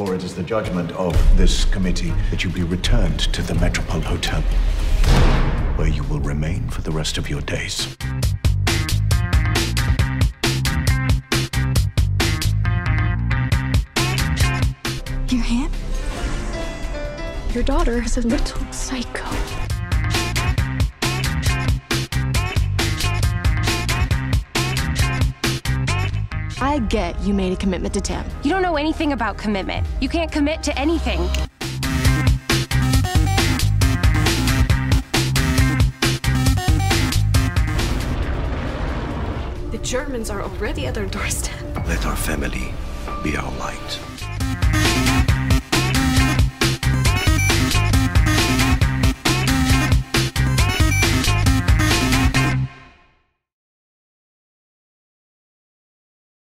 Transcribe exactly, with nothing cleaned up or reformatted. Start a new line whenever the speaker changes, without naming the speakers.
for it is the judgment of this committee that you be returned to the Metropol Hotel, where you will remain for the rest of your days.
Your hand? Your daughter is a little psycho. I get you made a commitment to Tim.
You don't know anything about commitment. You can't commit to anything.
The Germans are already at our doorstep.
Let our family be our light.